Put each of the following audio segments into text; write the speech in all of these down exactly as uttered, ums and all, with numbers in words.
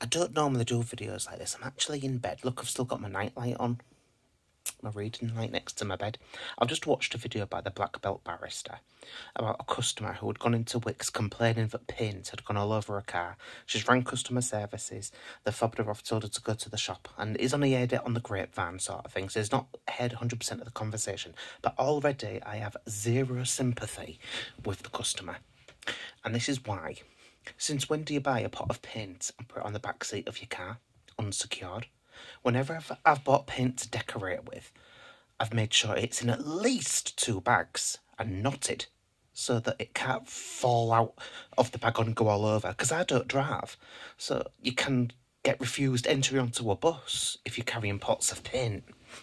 I don't normally do videos like this. I'm actually in bed. Look, I've still got my nightlight on. My reading light next to my bed. I've just watched a video by the BlackBeltBarrister about a customer who had gone into Wickes complaining that paint had gone all over her car. She's rang customer services. They fobbed her off, told her to go to the shop, and he's only heard it on the grapevine sort of thing, so he's not heard one hundred percent of the conversation. But already I have zero sympathy with the customer. And this is why. Since when do you buy a pot of paint and put it on the back seat of your car, unsecured? Whenever I've, I've bought paint to decorate with, I've made sure it's in at least two bags and knotted so that it can't fall out of the bag and go all over, because I don't drive. So you can get refused entry onto a bus if you're carrying pots of paint.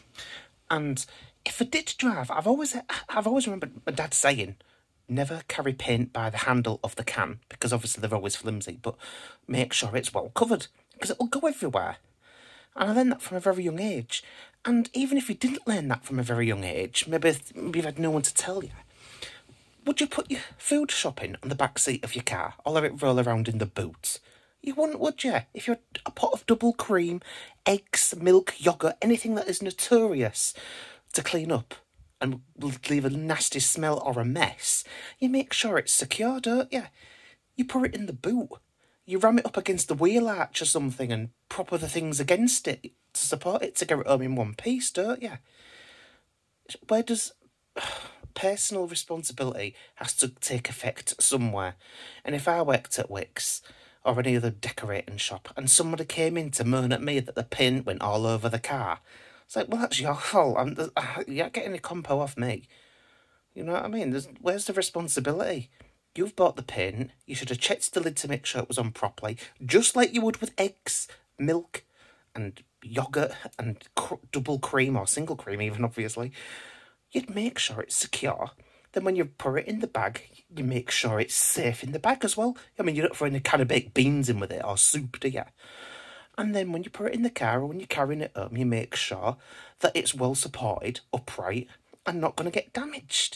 And if I did drive, I've always, I've always remembered my dad saying, never carry paint by the handle of the can, because obviously they're always flimsy, but make sure it's well covered, because it'll go everywhere. And I learned that from a very young age. And even if you didn't learn that from a very young age, maybe, maybe you've had no one to tell you, would you put your food shopping on the back seat of your car or let it roll around in the boot? You wouldn't, would you? If you're a pot of double cream, eggs, milk, yoghurt, anything that is notorious to clean up and will leave a nasty smell or a mess, you make sure it's secure, don't you? You put it in the boot. You ram it up against the wheel arch or something and prop other things against it to support it to get it home in one piece, don't you? Where does... Personal responsibility has to take effect somewhere. And if I worked at Wickes or any other decorating shop and somebody came in to moan at me that the paint went all over the car, it's like, well, that's your fault. I'm, you're not getting any compo off me. You know what I mean? There's, where's the responsibility? You've bought the paint. You should have checked the lid to make sure it was on properly, just like you would with eggs, milk, and yoghurt, and cr double cream, or single cream even, obviously. You'd make sure it's secure. Then when you put it in the bag, you make sure it's safe in the bag as well. I mean, you don't throw any kind of baked beans in with it, or soup, do you? And then when you put it in the car, or when you're carrying it home, you make sure that it's well supported, upright, and not going to get damaged.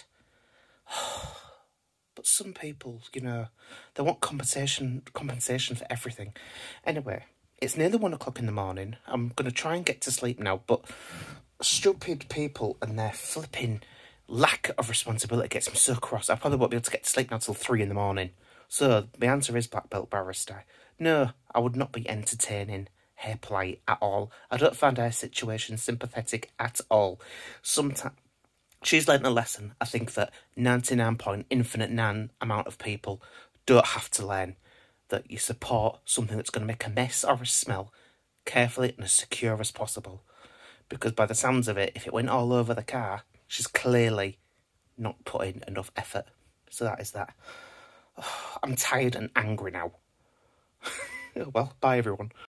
But some people, you know, they want compensation compensation for everything. Anyway, it's nearly one o'clock in the morning. I'm going to try and get to sleep now, but stupid people and their flipping lack of responsibility gets me so cross. I probably won't be able to get to sleep now till three in the morning. So, the answer is BlackBeltBarrister. No, I would not be entertaining her plight at all. I don't find her situation sympathetic at all. Sometimes... She's learnt a lesson. I think that ninety-nine point infinite nine amount of people don't have to learn that you support something that's going to make a mess or a smell carefully and as secure as possible. Because by the sounds of it, if it went all over the car, she's clearly not putting enough effort. So that is that. Oh, I'm tired and angry now. Well, bye everyone.